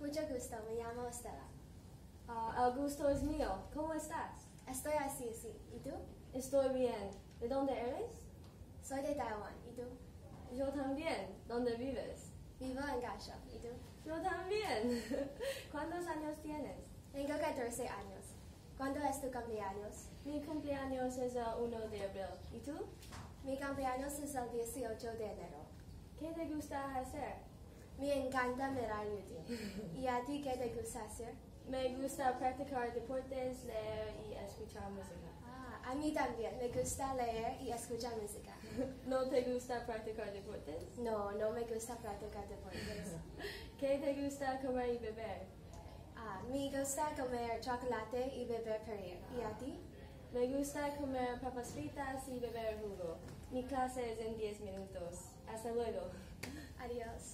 Mucho gusto, me llamo Estela. El gusto es mío. ¿Cómo estás? Estoy así, sí. ¿Y tú? Estoy bien. ¿De dónde eres? Soy de Taiwán. ¿Y tú? Yo también. ¿Dónde vives? Vivo en Kaohsiung. ¿Y tú? Yo también. ¿Cuántos años tienes? Tengo 14 años. ¿Cuándo es tu cumpleaños? Mi cumpleaños es el 1 de abril. ¿Y tú? Mi cumpleaños es el 18 de enero. ¿Qué te gusta hacer? Me encanta mirar YouTube. ¿Y a ti qué te gusta hacer? Me gusta practicar deportes, leer y escuchar música. A mí también. Me gusta leer y escuchar música. ¿No te gusta practicar deportes? No, no me gusta practicar deportes. ¿Qué te gusta comer y beber? Me gusta comer chocolate y beber Perrier. ¿Y a ti? Me gusta comer papas fritas y beber jugo. Mi clase es en 10 minutos. Hasta luego. Adiós.